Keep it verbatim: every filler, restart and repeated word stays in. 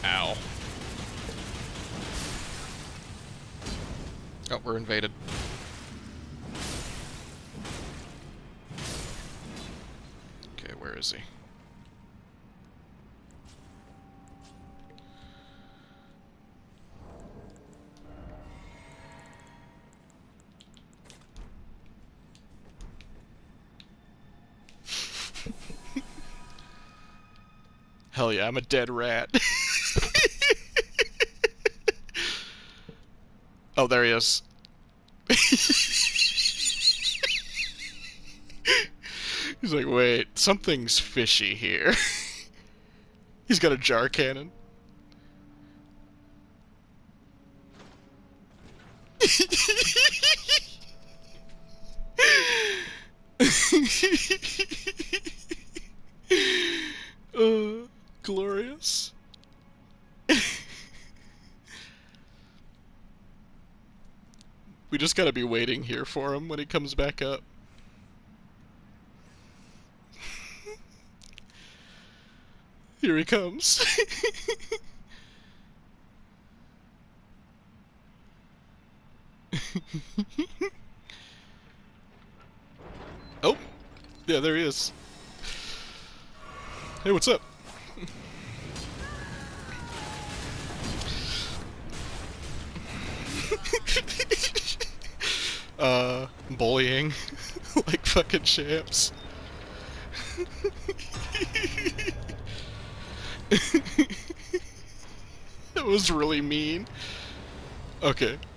Ow. Oh, we're invaded. Okay, where is he? Hell yeah, I'm a dead rat. Oh, there he is. He's like, wait, something's fishy here. He's got a jar cannon. uh, glorious. We just gotta be waiting here for him when he comes back up. Here he comes. Oh! Yeah, there he is. Hey, what's up? uh, bullying. Like fucking champs. That was really mean. Okay.